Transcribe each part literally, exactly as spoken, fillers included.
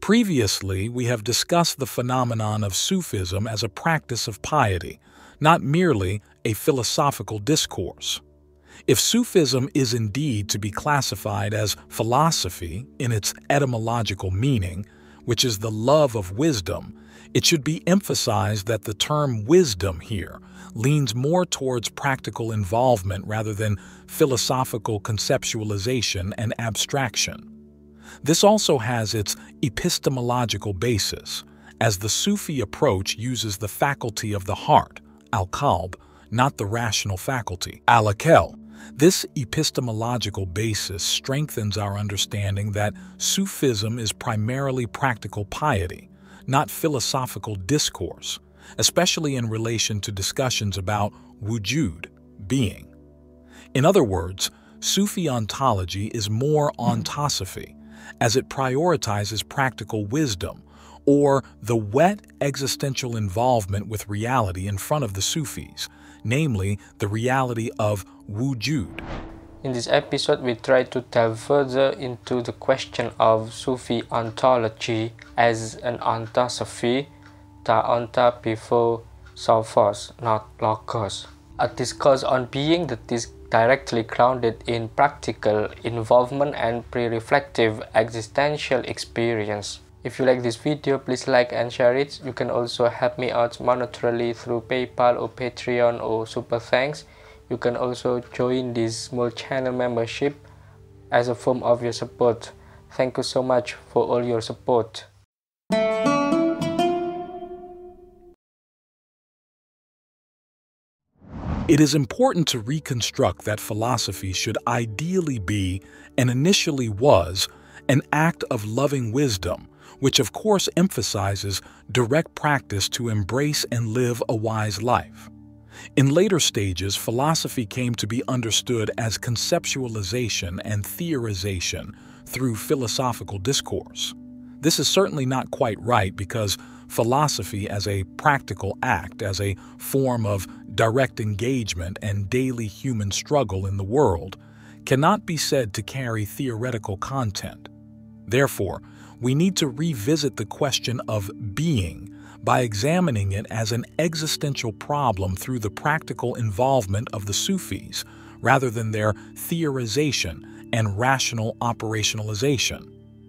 Previously, we have discussed the phenomenon of Sufism as a practice of piety, not merely a philosophical discourse. If Sufism is indeed to be classified as philosophy in its etymological meaning, which is the love of wisdom, it should be emphasized that the term wisdom here leans more towards practical involvement rather than philosophical conceptualization and abstraction. This also has its epistemological basis, as the Sufi approach uses the faculty of the heart, al-qalb, not the rational faculty, al-aql. This epistemological basis strengthens our understanding that Sufism is primarily practical piety, not philosophical discourse, especially in relation to discussions about wujud, being. In other words, Sufi ontology is more ontosophy, as it prioritizes practical wisdom, or the wet existential involvement with reality in front of the Sufis, namely the reality of wujud. In this episode, we try to delve further into the question of Sufi ontology as an ontosophy, ta onta before sophos, not logos. A discourse on being that is directly grounded in practical involvement and pre-reflective existential experience. If you like this video, please like and share it. You can also help me out monetarily through PayPal or Patreon or Super Thanks. You can also join this small channel membership as a form of your support. Thank you so much for all your support. It is important to reconstruct that philosophy should ideally be, and initially was, an act of loving wisdom, which of course emphasizes direct practice to embrace and live a wise life. In later stages, philosophy came to be understood as conceptualization and theorization through philosophical discourse. This is certainly not quite right, because philosophy as a practical act, as a form of direct engagement and daily human struggle in the world, cannot be said to carry theoretical content. Therefore, we need to revisit the question of being by examining it as an existential problem through the practical involvement of the Sufis, rather than their theorization and rational operationalization.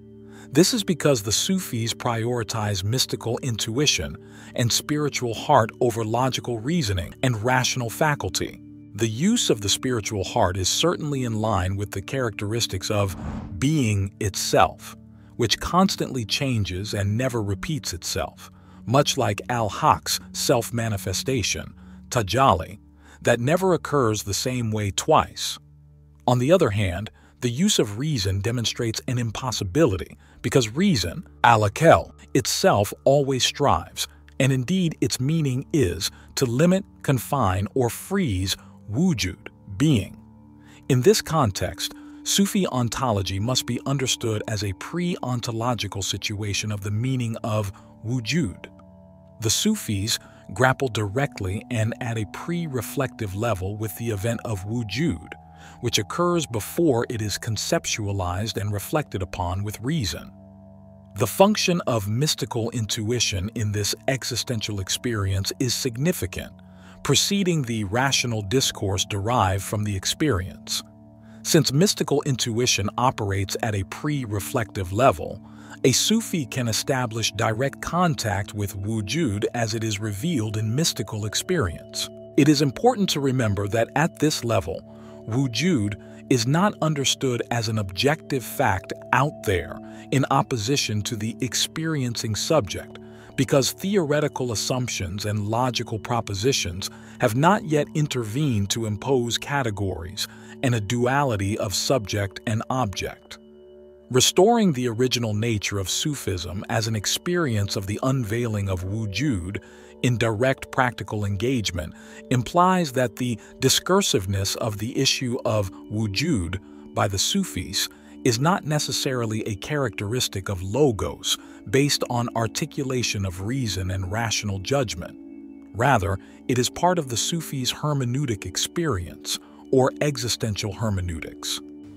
This is because the Sufis prioritize mystical intuition and spiritual heart over logical reasoning and rational faculty. The use of the spiritual heart is certainly in line with the characteristics of being itself, which constantly changes and never repeats itself, much like al-Haq's self-manifestation, tajalli, that never occurs the same way twice. On the other hand, the use of reason demonstrates an impossibility, because reason, al-aql, itself always strives, and indeed its meaning is to limit, confine, or freeze wujud, being. In this context, Sufi ontology must be understood as a pre-ontological situation of the meaning of wujud. The Sufis grapple directly and at a pre-reflective level with the event of wujud, which occurs before it is conceptualized and reflected upon with reason. The function of mystical intuition in this existential experience is significant, preceding the rational discourse derived from the experience. Since mystical intuition operates at a pre-reflective level, a Sufi can establish direct contact with wujud as it is revealed in mystical experience. It is important to remember that at this level, wujud is not understood as an objective fact out there in opposition to the experiencing subject, because theoretical assumptions and logical propositions have not yet intervened to impose categories and a duality of subject and object. Restoring the original nature of Sufism as an experience of the unveiling of wujud in direct practical engagement implies that the discursiveness of the issue of wujud by the Sufis is not necessarily a characteristic of logos based on articulation of reason and rational judgment. Rather, it is part of the Sufis' hermeneutic experience, or existential hermeneutics.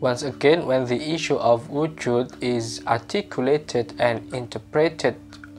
Once again, when the issue of wujud is articulated and interpreted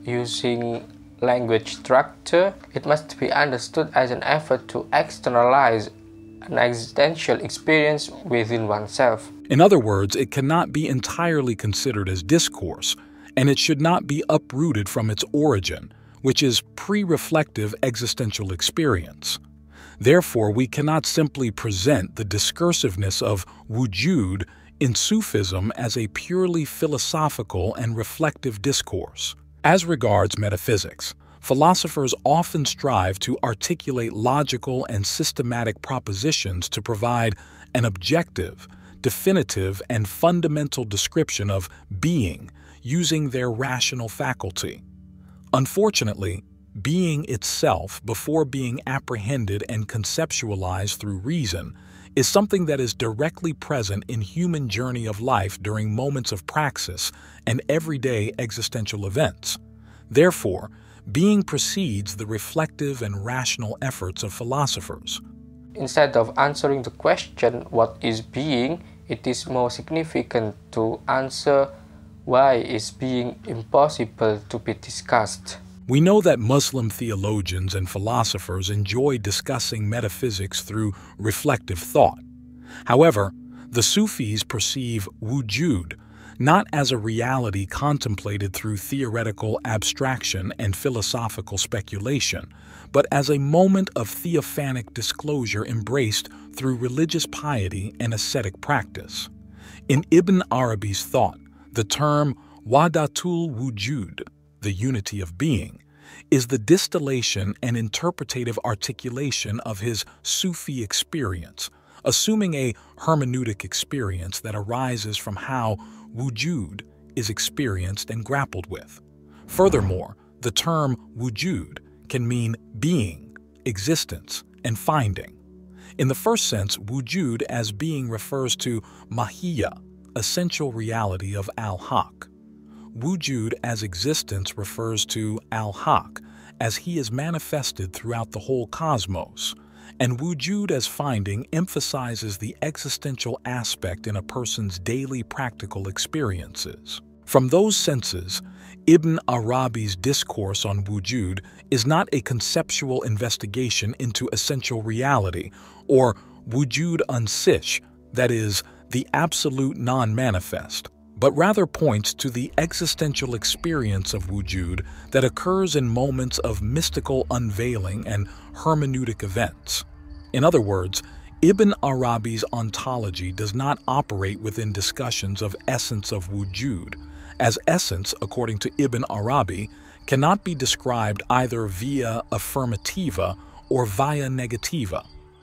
using language structure, it must be understood as an effort to externalize an existential experience within oneself. In other words, it cannot be entirely considered as discourse, and it should not be uprooted from its origin, which is pre-reflective existential experience. Therefore, we cannot simply present the discursiveness of wujud in Sufism as a purely philosophical and reflective discourse. As regards metaphysics, philosophers often strive to articulate logical and systematic propositions to provide an objective, definitive, and fundamental description of being using their rational faculty. Unfortunately, being itself, before being apprehended and conceptualized through reason, is something that is directly present in human journey of life during moments of praxis and everyday existential events. Therefore, being precedes the reflective and rational efforts of philosophers. Instead of answering the question, what is being, it is more significant to answer, why is being impossible to be discussed? We know that Muslim theologians and philosophers enjoy discussing metaphysics through reflective thought. However, the Sufis perceive wujud not as a reality contemplated through theoretical abstraction and philosophical speculation, but as a moment of theophanic disclosure embraced through religious piety and ascetic practice. In Ibn Arabi's thought, the term wahdatul wujud, the unity of being, is the distillation and interpretative articulation of his Sufi experience, assuming a hermeneutic experience that arises from how wujud is experienced and grappled with. Furthermore, the term wujud can mean being, existence, and finding. In the first sense, wujud as being refers to mahiyya, essential reality of al-haq. Wujud as existence refers to al-haq, as he is manifested throughout the whole cosmos, and wujud as finding emphasizes the existential aspect in a person's daily practical experiences. From those senses, Ibn Arabi's discourse on wujud is not a conceptual investigation into essential reality, or wujud an sich, that is, the absolute non-manifest, but rather points to the existential experience of wujud that occurs in moments of mystical unveiling and hermeneutic events. In other words, Ibn Arabi's ontology does not operate within discussions of essence of wujud, as essence, according to Ibn Arabi, cannot be described either via affirmativa or via negativa.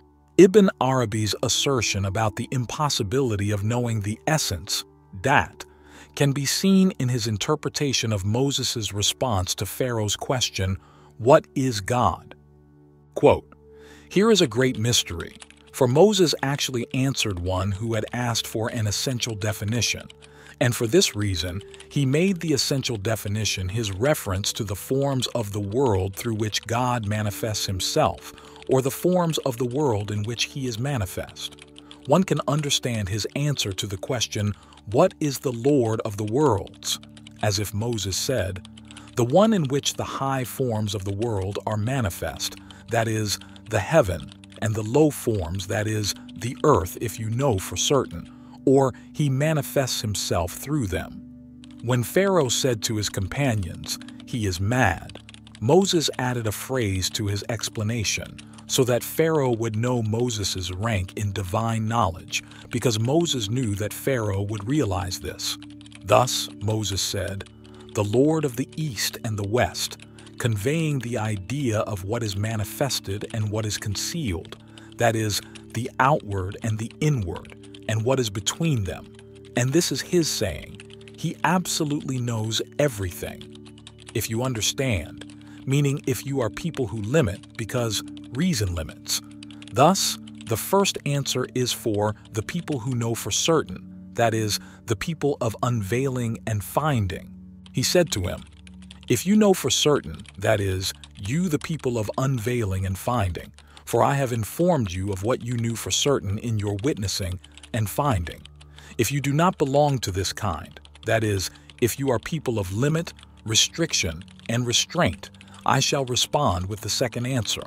Ibn Arabi's assertion about the impossibility of knowing the essence, dat, can be seen in his interpretation of Moses' response to Pharaoh's question, "What is God?" Quote, "Here is a great mystery, for Moses actually answered one who had asked for an essential definition, and for this reason, he made the essential definition his reference to the forms of the world through which God manifests himself, or the forms of the world in which he is manifest. One can understand his answer to the question, 'What is the Lord of the worlds?' as if Moses said, 'The one in which the high forms of the world are manifest, that is, the heaven, and the low forms, that is, the earth, if you know for certain, or he manifests himself through them.' When Pharaoh said to his companions, 'He is mad,' Moses added a phrase to his explanation, so that Pharaoh would know Moses' rank in divine knowledge, because Moses knew that Pharaoh would realize this. Thus, Moses said, 'The Lord of the East and the West,' conveying the idea of what is manifested and what is concealed, that is, the outward and the inward, and what is between them. And this is his saying, he absolutely knows everything. If you understand, meaning if you are people who limit, because reason limits. Thus, the first answer is for the people who know for certain, that is, the people of unveiling and finding. He said to him, 'If you know for certain, that is, you the people of unveiling and finding, for I have informed you of what you knew for certain in your witnessing and finding. If you do not belong to this kind, that is, if you are people of limit, restriction, and restraint, I shall respond with the second answer.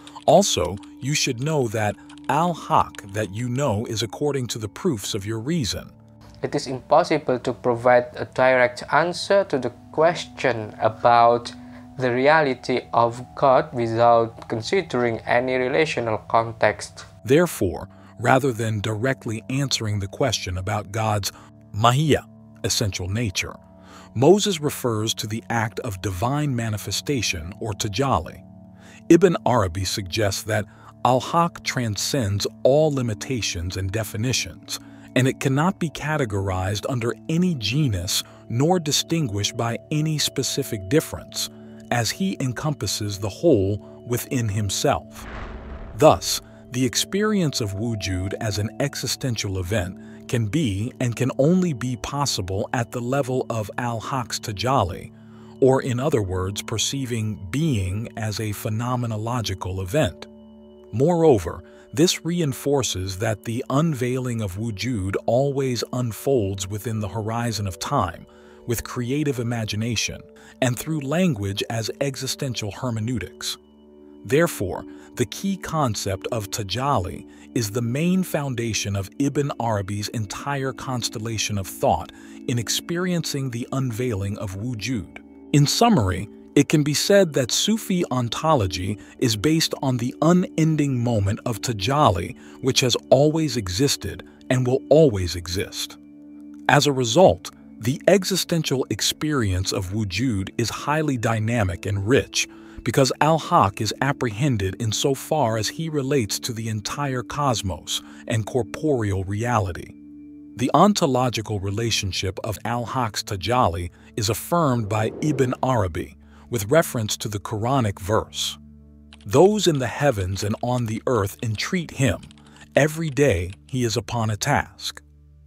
Also, you should know that al-haq that you know is according to the proofs of your reason. It is impossible to provide a direct answer to the question about the reality of God without considering any relational context. Therefore, rather than directly answering the question about God's mahiyya, essential nature, Moses refers to the act of divine manifestation or tajalli. Ibn Arabi suggests that al-haq transcends all limitations and definitions, and it cannot be categorized under any genus nor distinguished by any specific difference, as he encompasses the whole within himself. Thus, the experience of wujud as an existential event can be and can only be possible at the level of al-haq's tajalli, or in other words, perceiving being as a phenomenological event. Moreover, this reinforces that the unveiling of wujud always unfolds within the horizon of time, with creative imagination, and through language as existential hermeneutics. Therefore, the key concept of tajalli is the main foundation of Ibn Arabi's entire constellation of thought in experiencing the unveiling of wujud. In summary, it can be said that Sufi ontology is based on the unending moment of tajalli, which has always existed and will always exist. As a result, the existential experience of wujud is highly dynamic and rich, because al-haq is apprehended insofar as he relates to the entire cosmos and corporeal reality. The ontological relationship of al-haq's tajalli is affirmed by Ibn Arabi with reference to the Quranic verse. Those in the heavens and on the earth entreat him. Every day he is upon a task.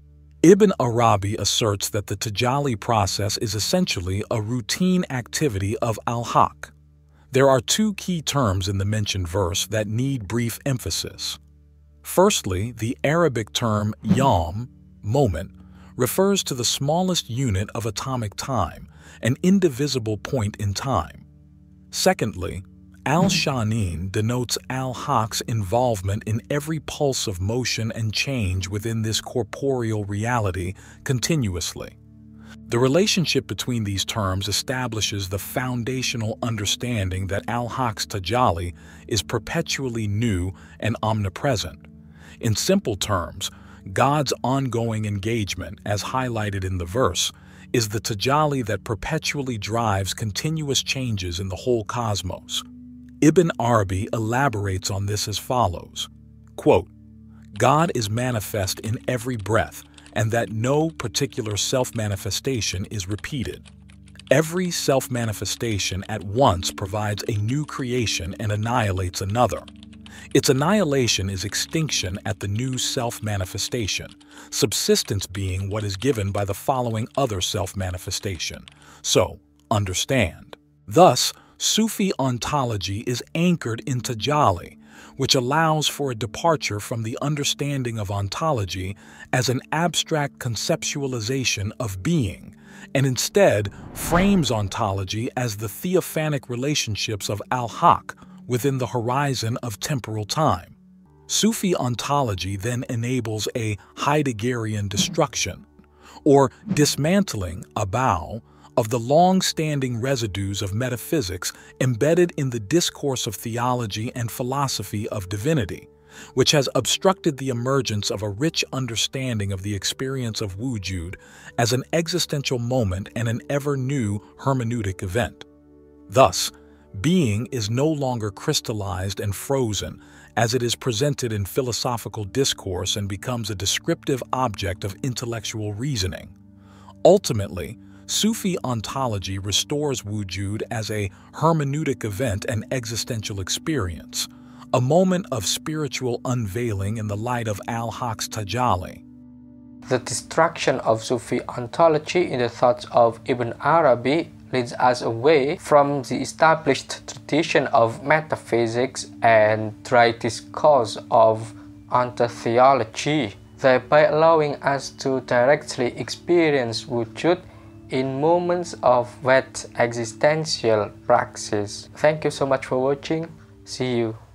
Ibn Arabi asserts that the tajalli process is essentially a routine activity of al-haq. There are two key terms in the mentioned verse that need brief emphasis. Firstly, the Arabic term yawm, moment, refers to the smallest unit of atomic time, an indivisible point in time. Secondly, al-shanin denotes al-haq's involvement in every pulse of motion and change within this corporeal reality continuously. The relationship between these terms establishes the foundational understanding that al-haq's tajalli is perpetually new and omnipresent. In simple terms, God's ongoing engagement, as highlighted in the verse, is the tajalli that perpetually drives continuous changes in the whole cosmos. Ibn Arabi elaborates on this as follows, quote, God is manifest in every breath, and that no particular self-manifestation is repeated. Every self-manifestation at once provides a new creation and annihilates another. Its annihilation is extinction at the new self-manifestation, subsistence being what is given by the following other self-manifestation. So, understand. Thus, Sufi ontology is anchored in tajalli, which allows for a departure from the understanding of ontology as an abstract conceptualization of being, and instead frames ontology as the theophanic relationships of al-haq within the horizon of temporal time. Sufi ontology then enables a Heideggerian destruction, or dismantling, abau, of the long-standing residues of metaphysics embedded in the discourse of theology and philosophy of divinity, which has obstructed the emergence of a rich understanding of the experience of wujud as an existential moment and an ever-new hermeneutic event. Thus, being is no longer crystallized and frozen as it is presented in philosophical discourse and becomes a descriptive object of intellectual reasoning. Ultimately, Sufi ontology restores wujud as a hermeneutic event and existential experience, a moment of spiritual unveiling in the light of al-haq's tajalli. The destruction of Sufi ontology in the thoughts of Ibn Arabi leads us away from the established tradition of metaphysics and dry discourse of ontotheology. thereby allowing us to directly experience wujud in moments of that existential praxis. Thank you so much for watching. See you.